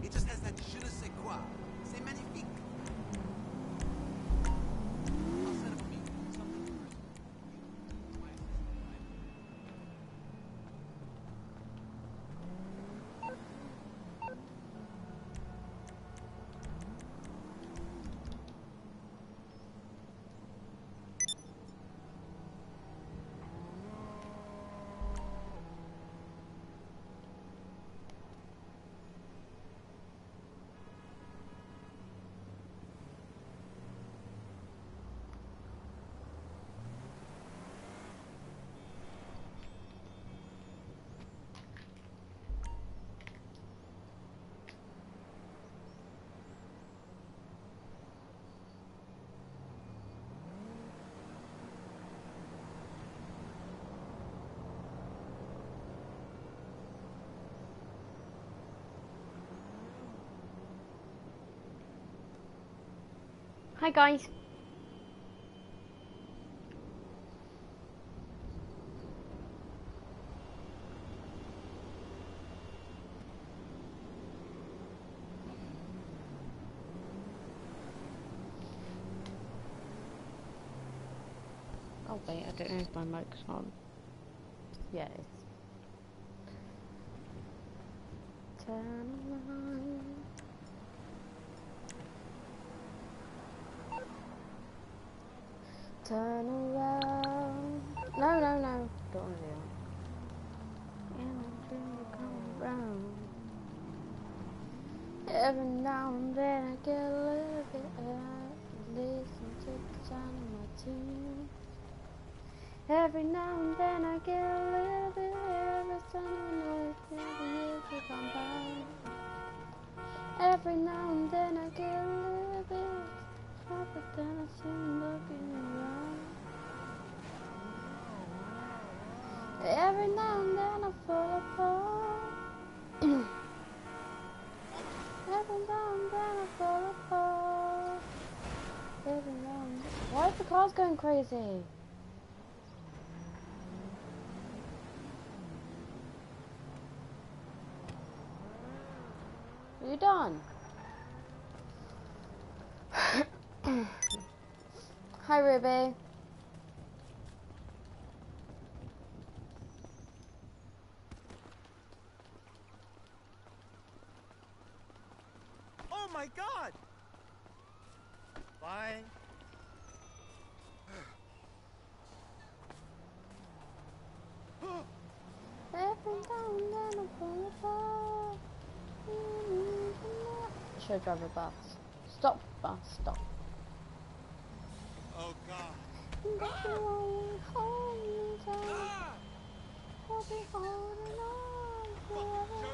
It just has that je ne sais quoi. C'est magnifique. I'll set up a meeting. Something personal. My assistant. Hi guys. Oh wait, I don't know if my mic's on. Yeah, it is. Turn around. Turn around. No, no, no. Don't want to do that. And I'm trying to come around. Every now and then I get a little bit out. Listen to the sound of my tune. Every now and then I get a little bit every time I the years have gone by. Every now and then I get a little bit but then I seem looking around. Every now and then I fall apart. Every now and then I fall apart. Every now and then. Why is the cars going crazy? Are you done? Hi Ruby. Oh my God! Fine. Every now and then I fall apart. Should drive a bus. Stop, bus, stop. Oh God. Hold me down. I'll be holding on forever.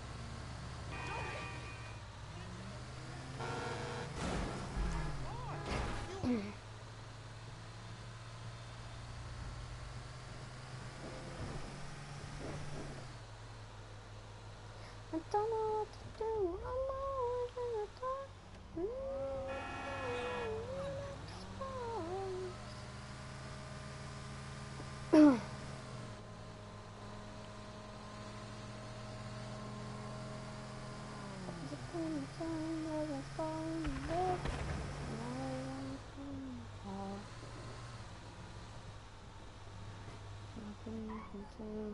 I don't know what to do. I'm always in the dark. Nothing you can do.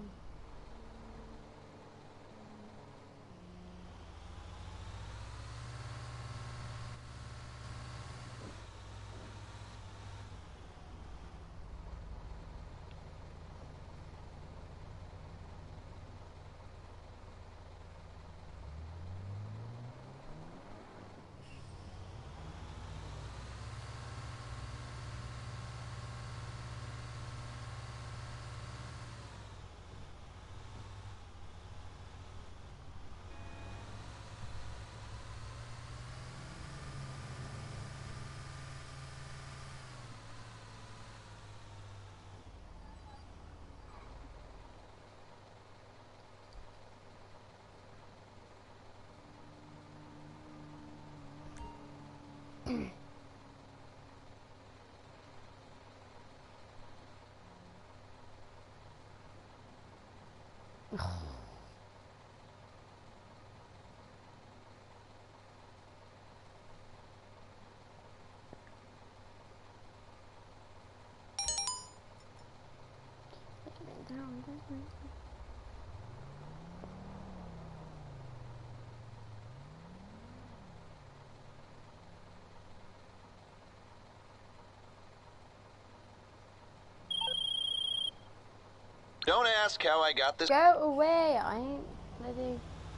Don't ask how I got this. Go away, I ain't bloody.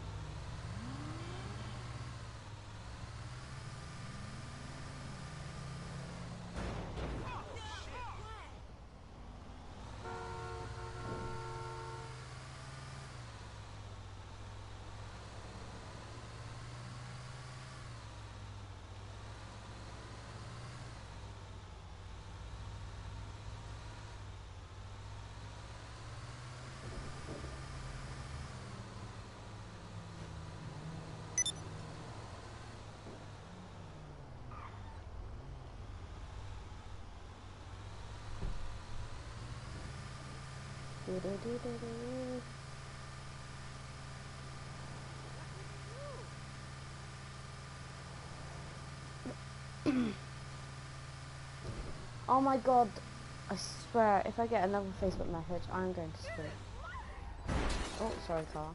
Oh my god, I swear, if I get another Facebook message, I'm going to scream. Oh, sorry, car.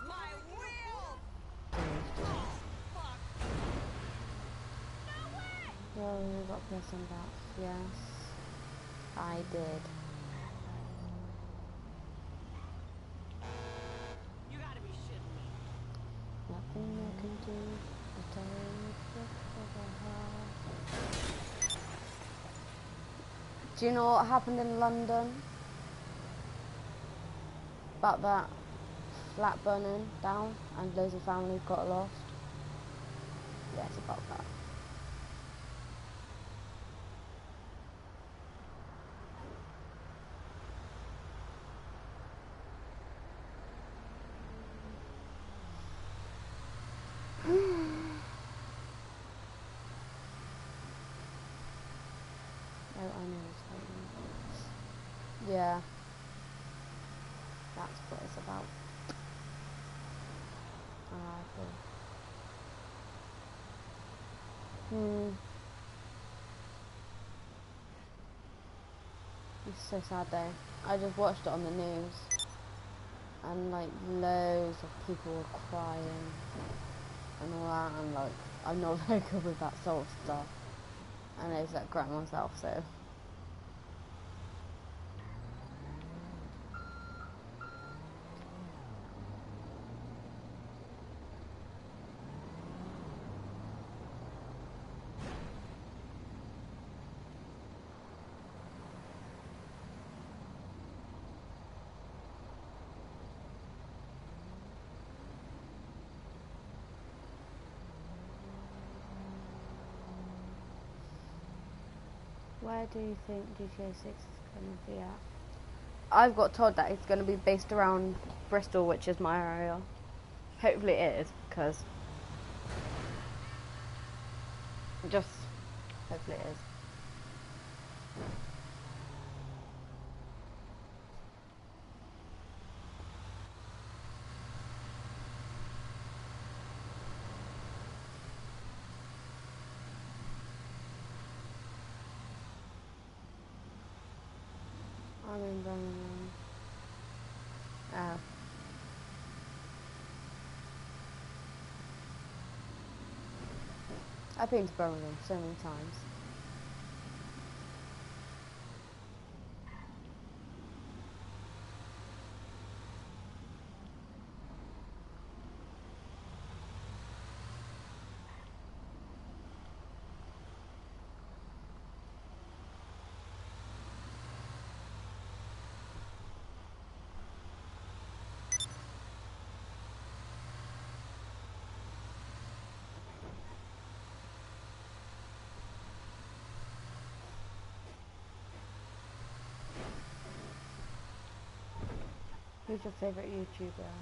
Oh, you got person back. Yes, I did. You gotta be shitting me. Nothing I can do to tell you Do you know what happened in London? About that flat burning down and loads of families got lost? Yeah, it's about that. Oh, I know it's happening. Yeah. That's what it's about. Cool. It's so sad though. I just watched it on the news. And like loads of people were crying. And all that. And like, I'm not very good with that sort of stuff. And I was like crying myself, so. Where do you think GTA 6 is going to be at? I've got told that it's going to be based around Bristol, which is my area. Hopefully it is, because just hopefully it is. I'm in Birmingham. Oh. I've been to Birmingham so many times. Who's your favourite YouTuber?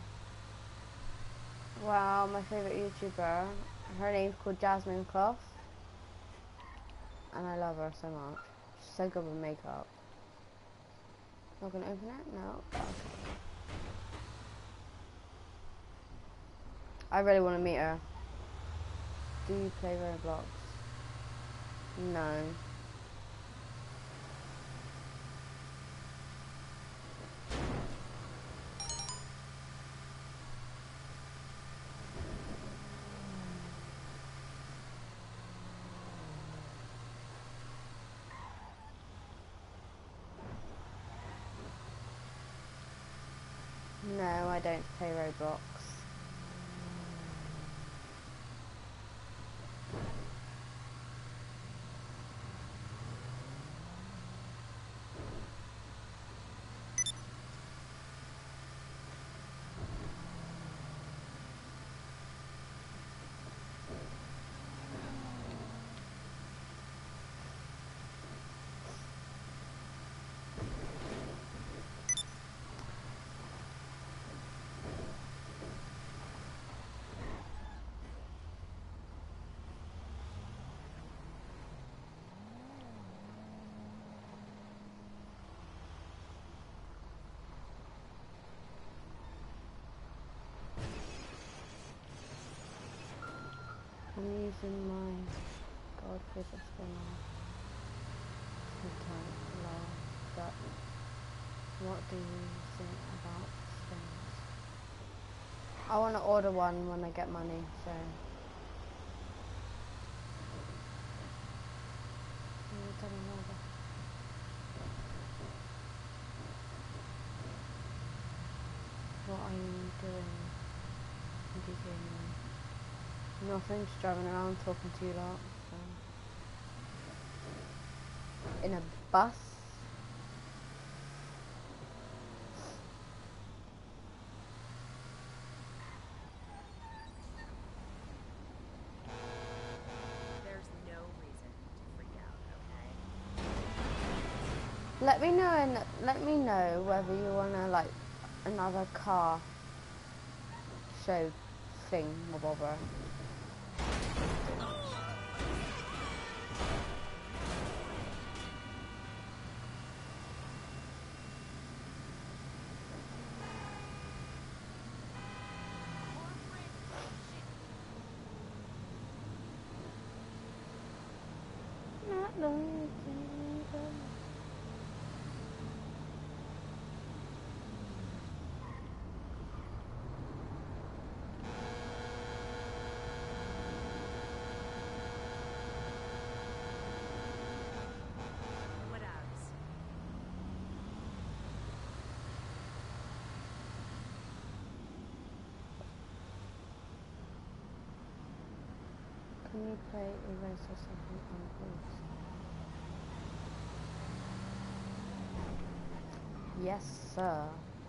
Well, my favourite YouTuber, her name's called Jasmine Clough. And I love her so much. She's so good with makeup. Not gonna open it? No. Okay. I really want to meet her. Do you play Roblox? No. No, I don't play Roblox. I'm using my goldfish spinner. Okay, lol. But what do you think about spins? I want to order one when I get money, so. What are you doing? What are you doing? Nothing, just driving around talking to you lot. So. In a bus. There's no reason to freak out, okay? Let me know whether you wanna like another car show thing or whatever. Not looking good. What else? Can you play Eraser something on please? Yes, sir.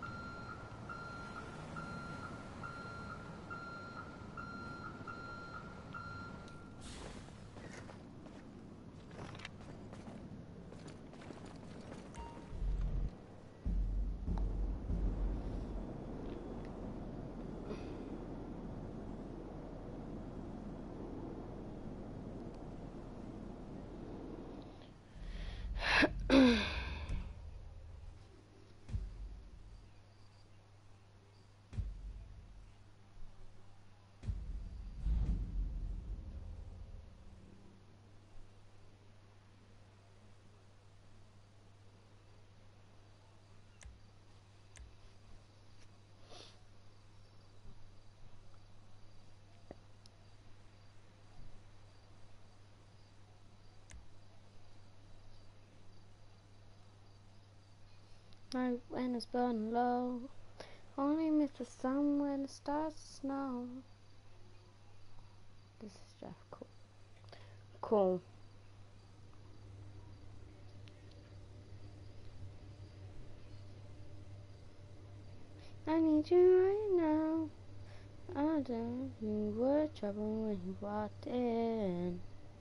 Night when it's burning low. Only miss the sun when it starts to snow. This is Jeff. Cool. Cool. I need you right now. I don't. You were trouble when you walked in.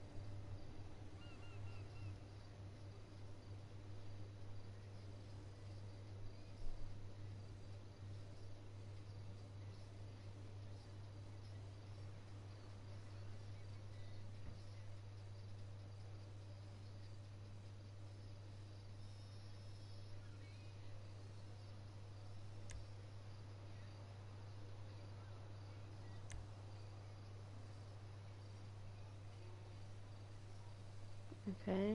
Okay.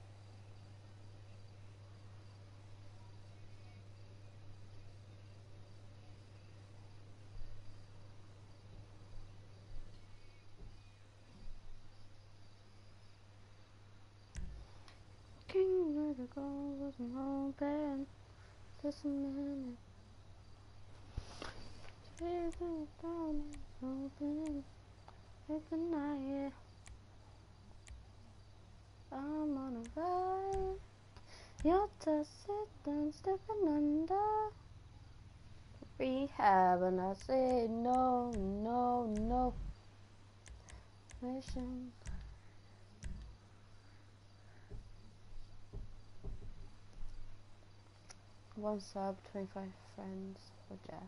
King of the gold wasn't hoping. Just a minute. Isn't down, open at the night. I'm on a ride. You're just sitting, stepping under rehab, and I say no, no, no. Mission. One sub, 25 friends for Jeff.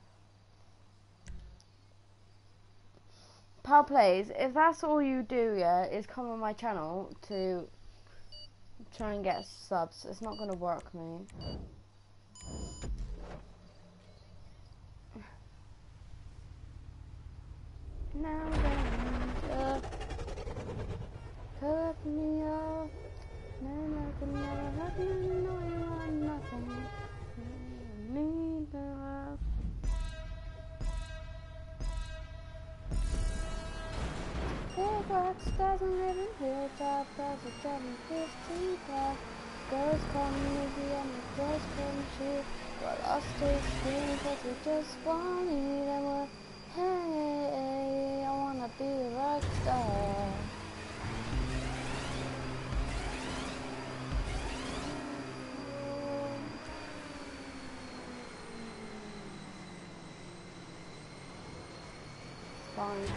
Power plays, if that's all you do, yeah, is come on my channel to try and get subs, it's not gonna work, mate. Now then, cut me off. Then I can never have you know you want nothing. Need the love. Big rock stars and living hilltop, cars are driving 15 car. Girls come easy and the girls come true. Well, I'll stay screaming cause we just want it and we're, hey, I wanna be a rock star. Fine.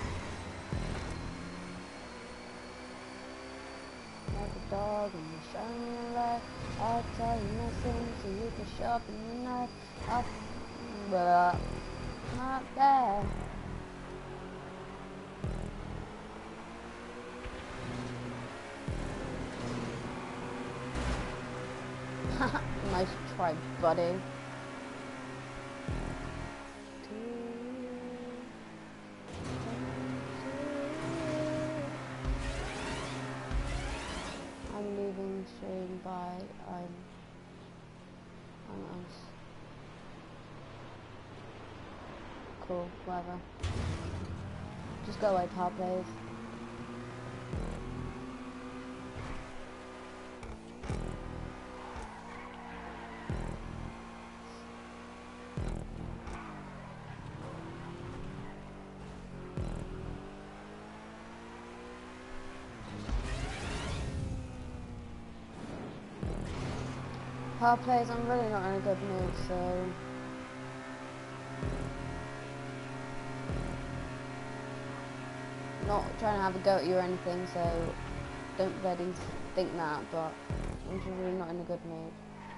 Like a dog in the shining light, I'll tell you nothing so you can sharpen your knife. But not bad. Nice try, buddy. I'm leaving soon. Bye. I'm nice. Cool. Whatever. Just go away, power plays. Power plays, I'm really not in a good mood, so not trying to have a go at you or anything, so don't really think that, but I'm just really not in a good mood.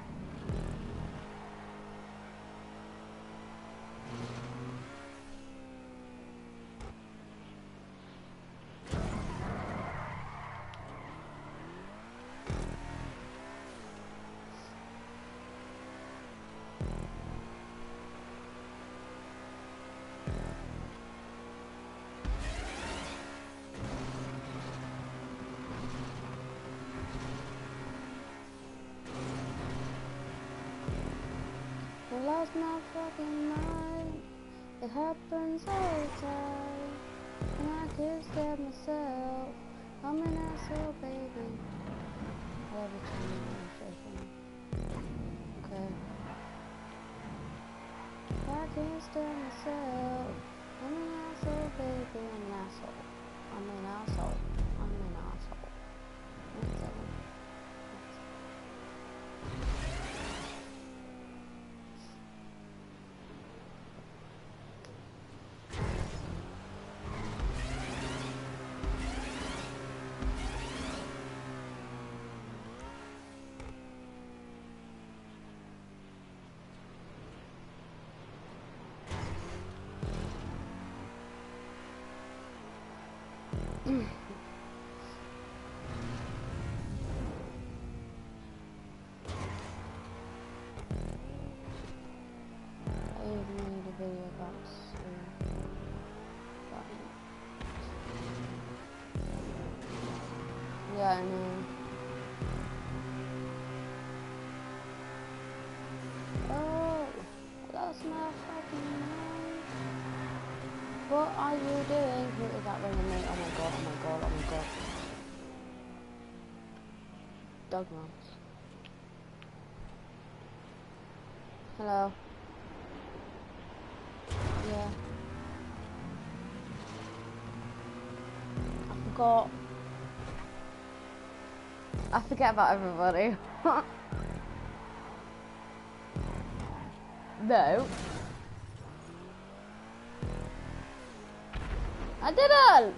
I lost my fucking mind. It happens all the time. And I can't stand myself. I'm an asshole, baby. I love you, Chinese. Okay. I can't stand myself. I'm an asshole, baby. I'm an asshole. I'm an asshole. I'm an asshole. What's that one? I even made a video about yeah, I know. Oh, I lost my fucking mind. What are you doing? Who is that ringing me? Oh my god, oh my god, oh my god. Dog mouse. Hello. Yeah. forgot. I forget about everybody. No. I didn't!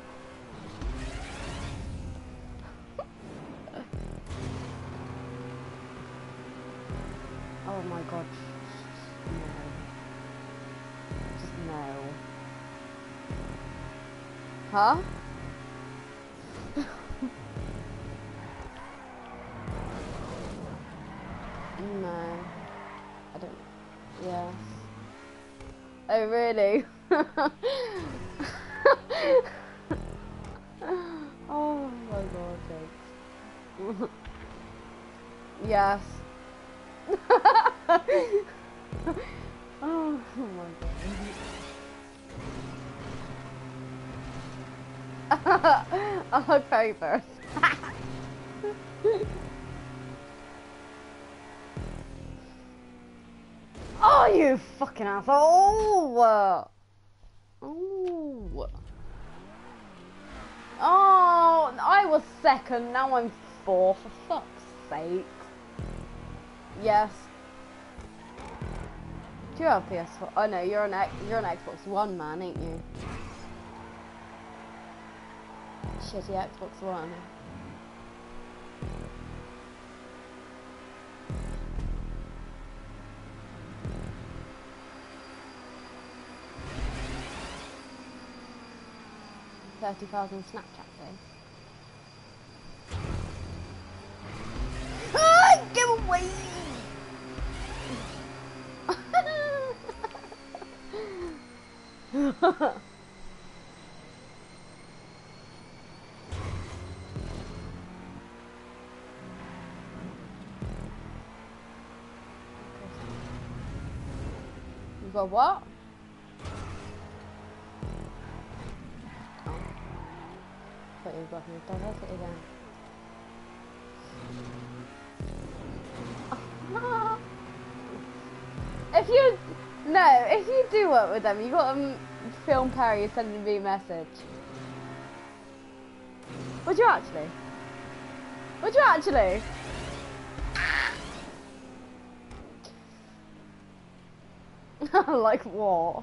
Oh my god. No. Just no. Huh? No. I don't. Yes. Oh really? Oh my god, thanks. Yes. Oh my god. I'll look very first. Oh, you fucking asshole! Oh. Oh, I was second, now I'm fourth, for fuck's sake. Yes. Do you have PS4? Oh no, you're an Xbox One man, ain't you? Shitty Xbox One. $30,000 Snapchat face. Ah, get away! You got what? Oh. Thought you were blocking the diversity again. If you do work with them, you got to film Perry sending me a message. Would you actually? Would you actually? Like what?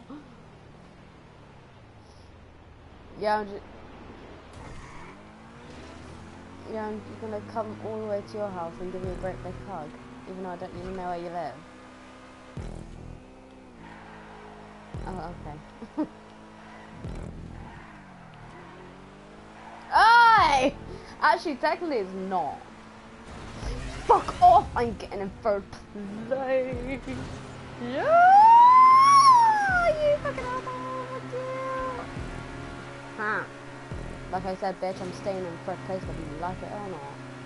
Yeah, I'm just gonna come all the way to your house and give you a great big hug, even though I don't even know where you live. Oh, okay. Aye! Actually, technically it's not. Fuck off! I'm getting in third place. Yeah! You fucking asshole! Fuck you! Huh. Like I said, bitch, I'm staying in third place whether you like it or not.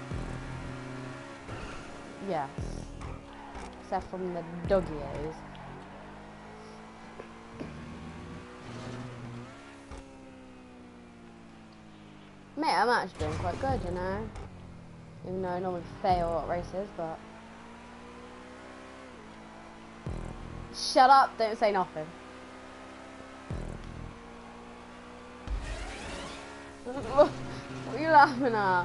Yes. Except from the doggies. Mate, I'm actually doing quite good, you know? Even though I normally fail at races, but... Shut up, don't say nothing. What are you laughing at?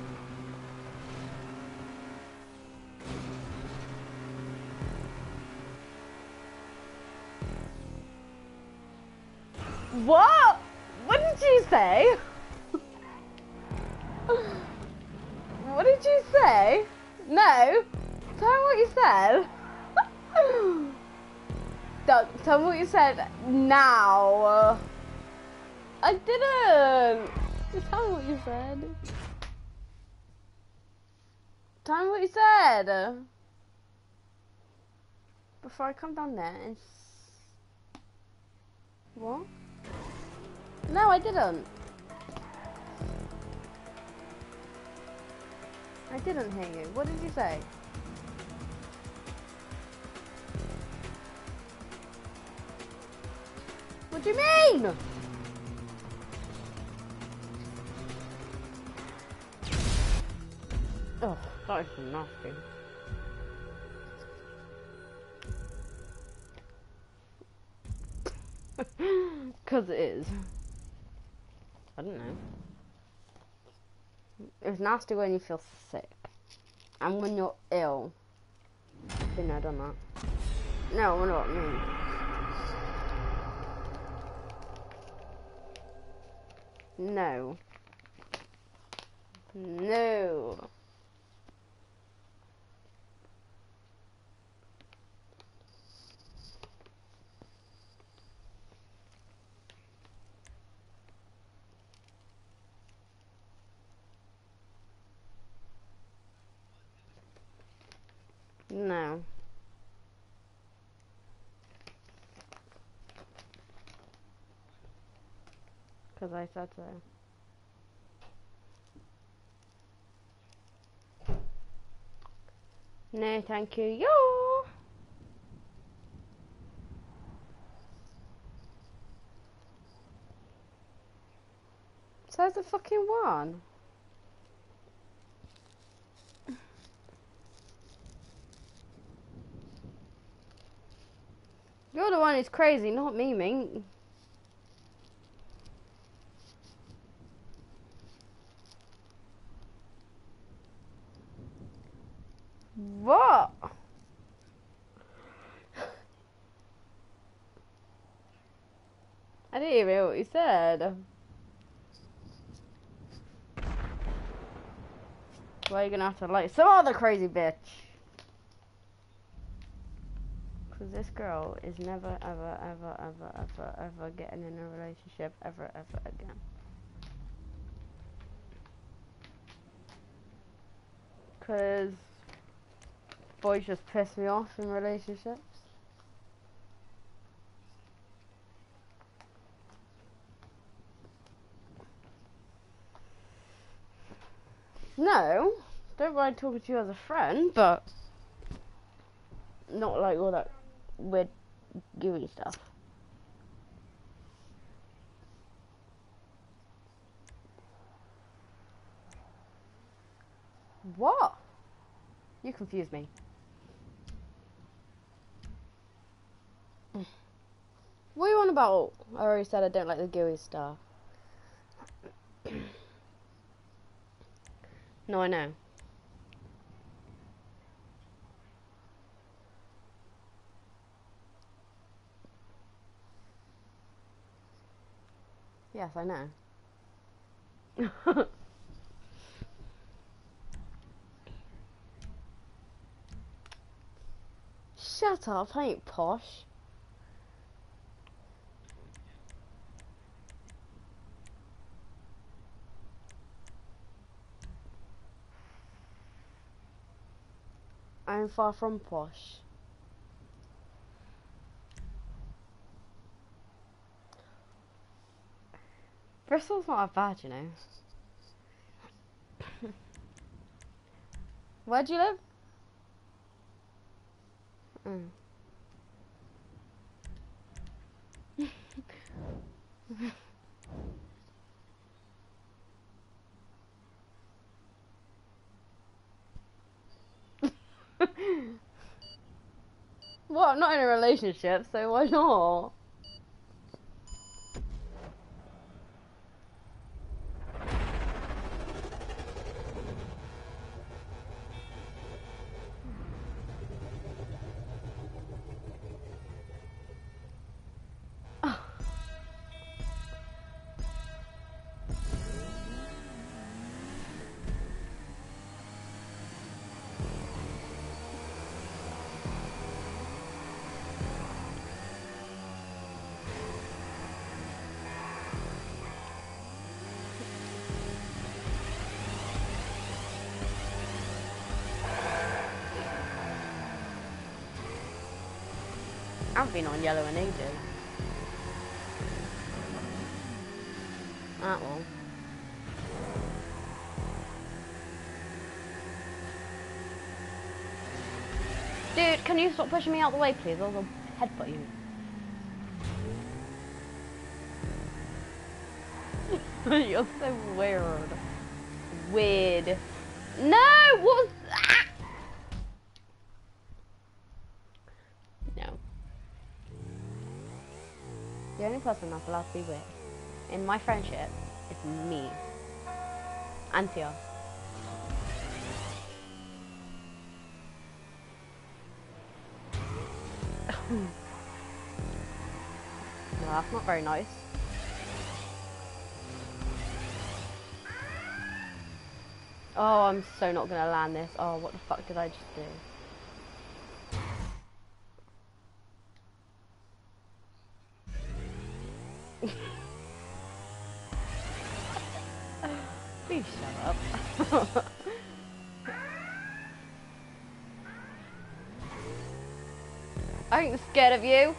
What? What did you say? What did you say? No? Tell me what you said. Tell me what you said now. I didn't. Just tell me what you said. Tell me what you said. Before I come down there and... What? No, I didn't. I didn't hear you. What did you say? What do you mean? Oh, that is nasty. Cause it is. I don't know. It's nasty when you feel sick. And when you're ill. Been there, done that. No, I know what I mean. No. No. No. Because I said so. No, thank you. Yo! Says the fucking one. You're the one who's crazy, not me, mate. What? I didn't even hear what you said. Well, you're gonna have to like some other crazy bitch. Because this girl is never, ever, ever, ever, ever, ever getting in a relationship ever, ever again. Because boys just piss me off in relationships. No, don't mind talking to you as a friend, but not like all that weird gooey stuff. What? You confuse me. What are you on about? I already said I don't like the gooey stuff. No, I know. Yes, I know. Shut up, I ain't posh. I'm far from posh. Bristol's not that bad, you know. Where do you live? Well, I'm not in a relationship, so why not? I haven't been on yellow in ages. At all. Dude, can you stop pushing me out the way, please? Or I'll headbutt you. You're so weird. Weird. No! What was that? No. The only person that's allowed to be weird in my friendship is me. Antia. No, that's not very nice. Oh, I'm so not gonna land this. Oh, what the fuck did I just do? Please shut up. I ain't scared of you.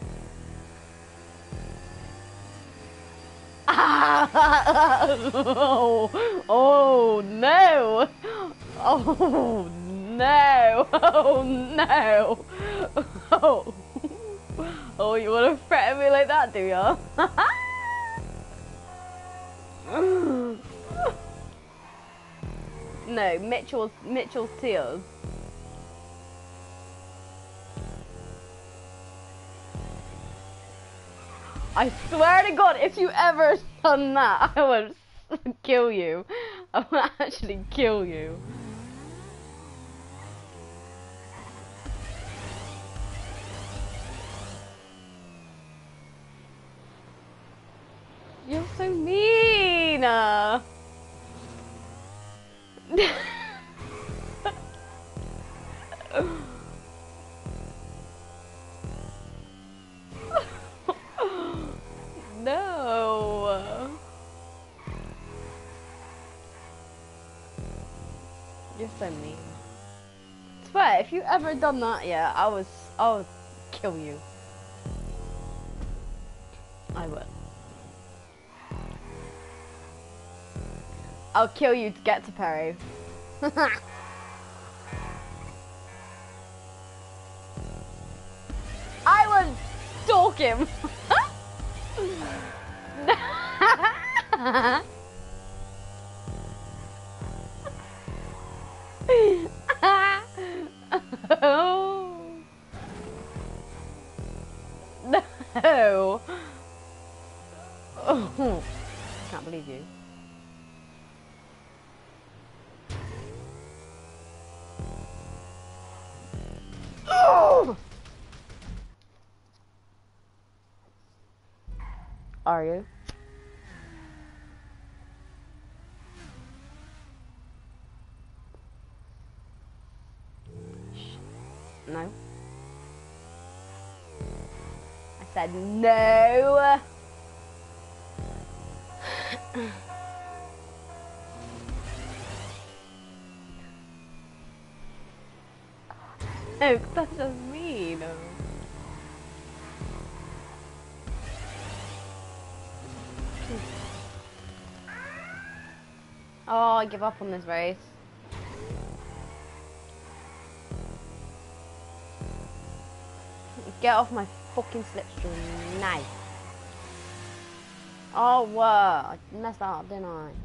Oh, oh no! Oh no! Oh no! Oh, oh, you want to threaten me like that, do ya? No, Mitchell's tears. I swear to God, if you ever done that, I would kill you. I would actually kill you. You're so mean. No. You're so mean. I swear, if you ever done that, yeah, I would kill you. I would. I'll kill you to get to Perry. I would stalk him. Oh. No. Oh. Can't believe you. Oh. Are you? No. I said no. No, that's just mean. Oh, I give up on this race. Get off my fucking slipstream, nice. Oh, what? I messed that up, didn't I?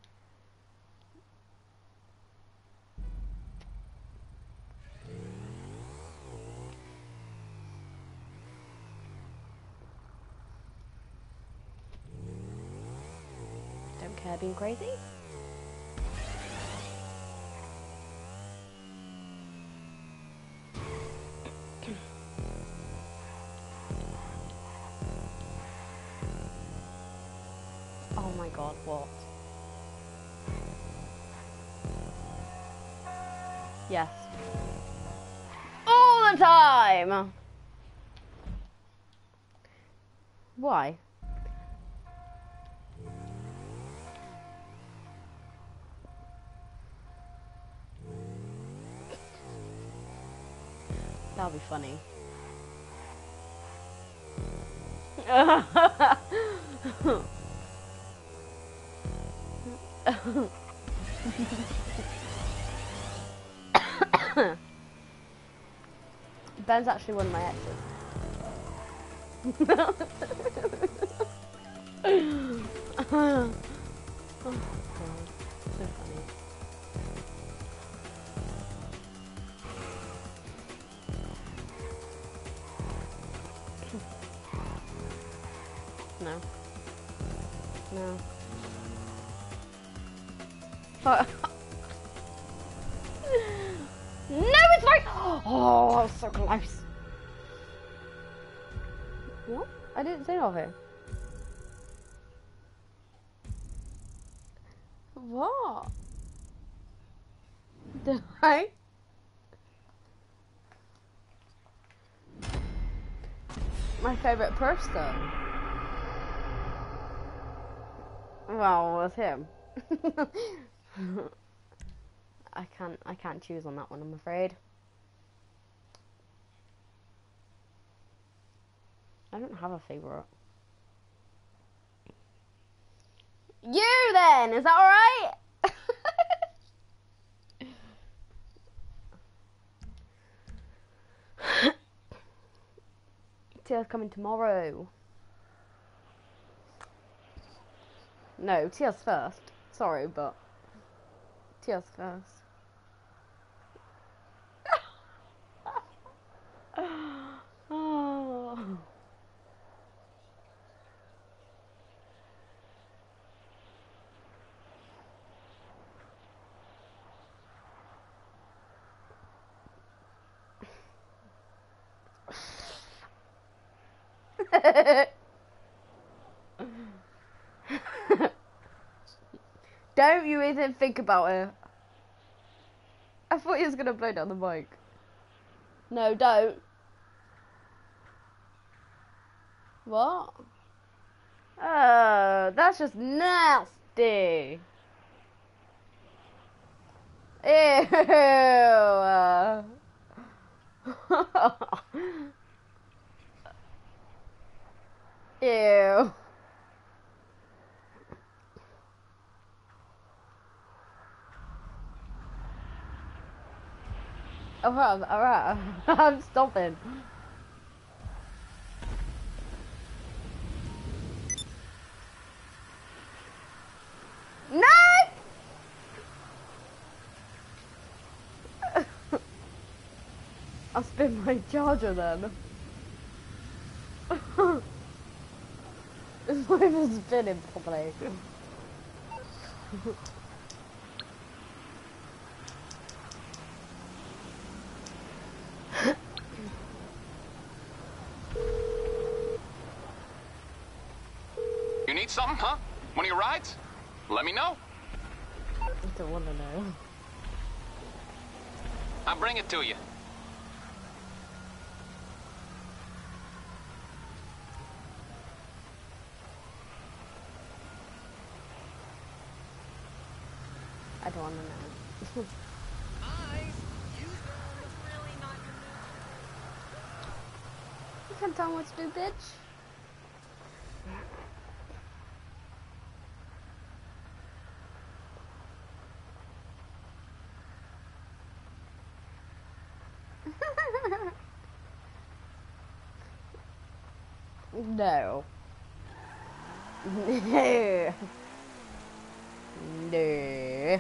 Don't care being crazy. Oh my God, what? Yes. All the time! Why? That'll be funny. Ben's actually one of my exes. Oh, God. So funny. No. No. No, it's right! Oh, that was so close. What? I didn't say nothing. What? Did I? My favourite person? Well, it was him. I can't choose on that one, I'm afraid. I don't have a favourite. You then, is that alright? Tia's coming tomorrow. No, Tia's first. Sorry, but Tia's first. Oh. Don't you even think about it. I thought he was gonna blow down the mic. No, don't. What? That's just nasty. Ew. Ew. Alright. I'm stopping. No! I'll spin my charger then. It's not even spinning properly. You need something, huh? One of your rides? Let me know. I don't want to know. I'll bring it to you. I don't want to know. Really not your You can't tell me what to do, bitch. No. No. No.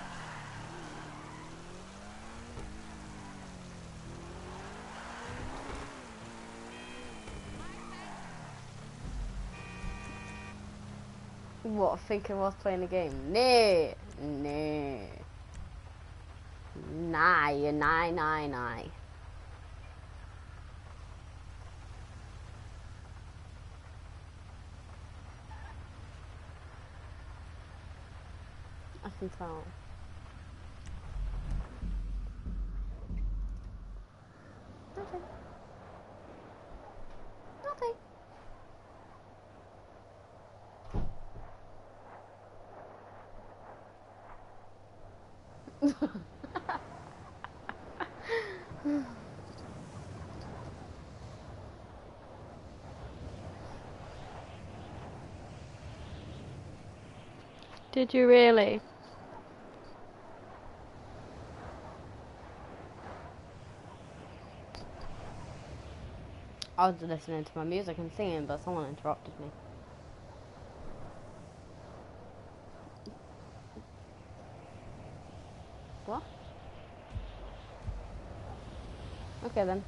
What, thinking I was playing a game? No. No. Nah. I can tell. Nothing. Nothing. Did you really? I was listening to my music and singing, but someone interrupted me. What? Okay then.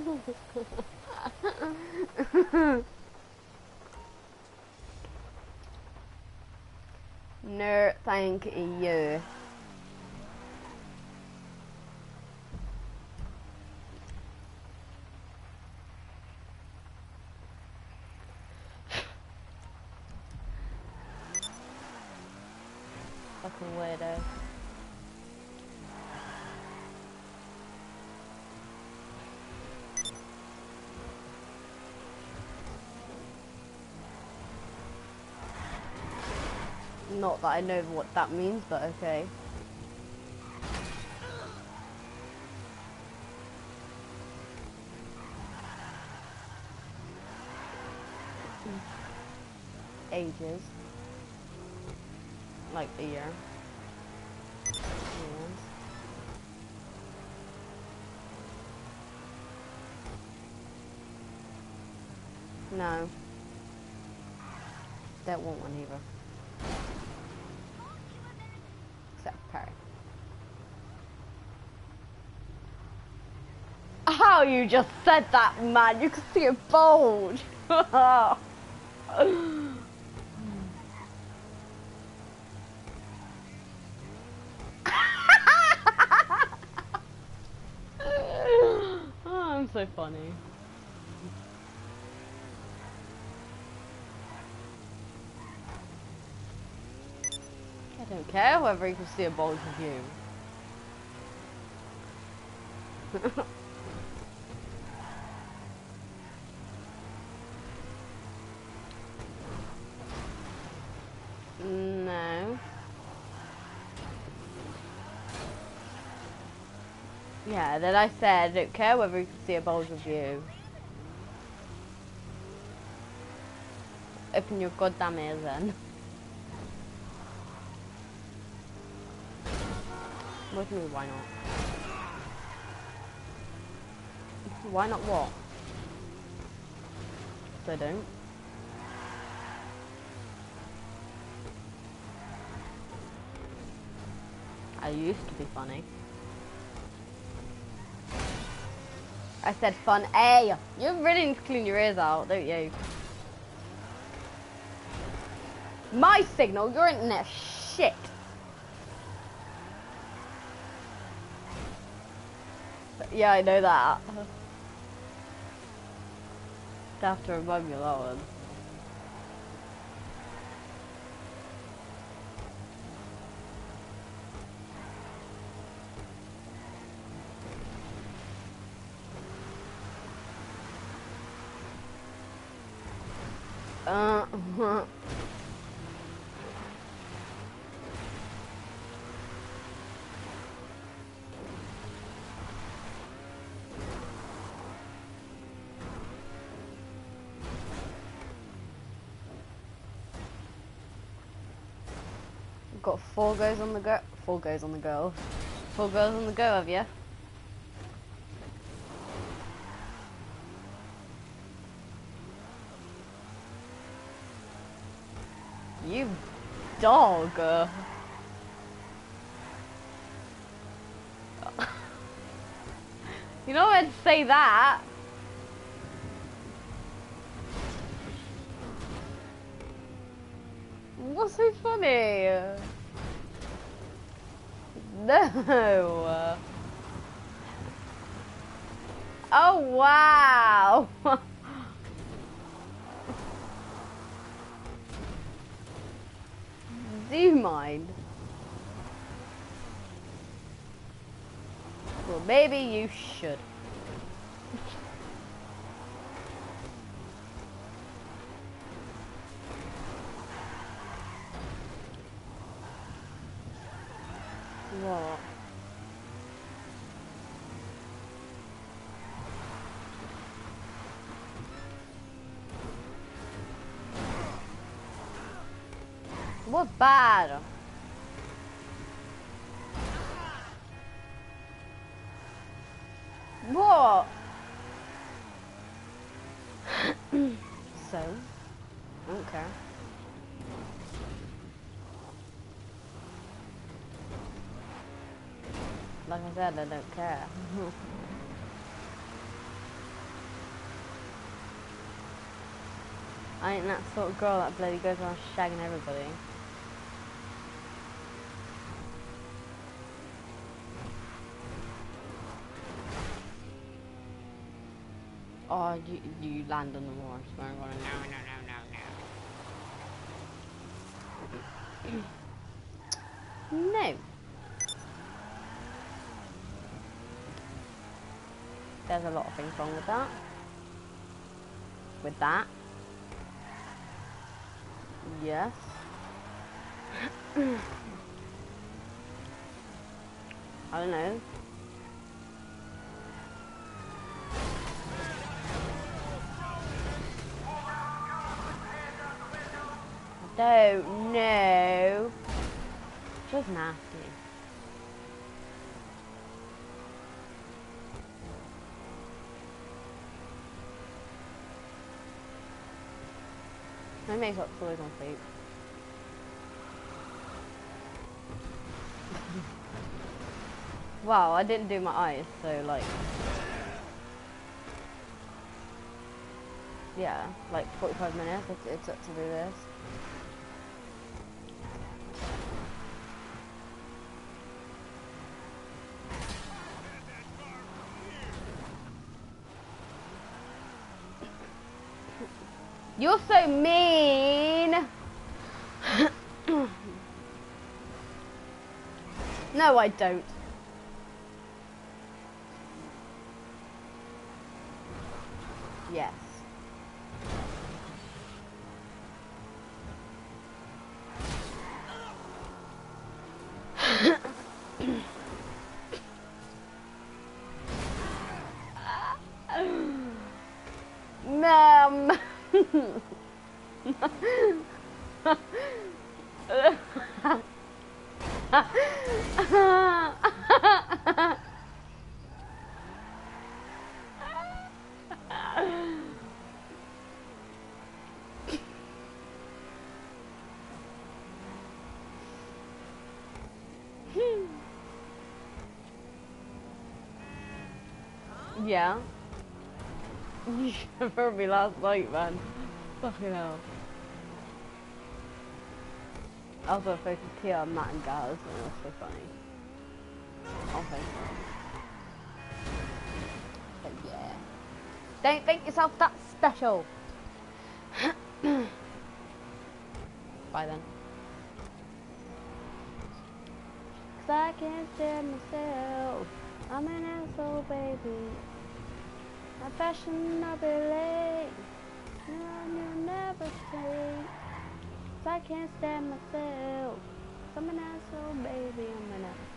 No, thank you. Fucking weirdo. Not that I know what that means, but okay. Ages. Like a year. Years. No. Don't want one either. Except Perry. How you just said that, man? You could see it bulge. Oh, I'm so funny. I don't care whether you can see a bulge with you. No. Yeah, then I said I don't care whether you can see a bulge with you. Open your goddamn ears then. What do you mean, why not? Why not what? So don't. I used to be funny. I said fun. Hey, you really need to clean your ears out, don't you? My signal, your internet shit. Yeah, I know that. You have to remind me of that one. Got 4 goes on the go. 4 goes on the go. 4 goes on the go, have you? You dog. You know I'd say that. What's so funny? No. Oh wow. Do you mind? Well, maybe you should. What? What's bad? What? So? I don't care. Like I said, I don't care. I ain't that sort of girl that bloody goes around shagging everybody. Oh, you land on the wall. I swear I'm going, no. No. There's a lot of things wrong with that. With that. Yes. I don't know. Don't know. Just nasty. My makeup's always on fleek. Wow, I didn't do my eyes, so like... Yeah, like 45 minutes it took to do this. You're so mean! No, I don't. Yes. Ma'am. Yeah. You should have heard me last night, man. Fucking hell. I was focused here on Matt and Gaz, and it was so funny. Oh, thank you. But yeah. Don't think yourself that special. Bye then. 'Cause I can't stand myself. I'm an asshole, baby. I'm fashionably. You'll never take. 'Cause I can't stand myself. I'm an asshole, baby. I'm an asshole.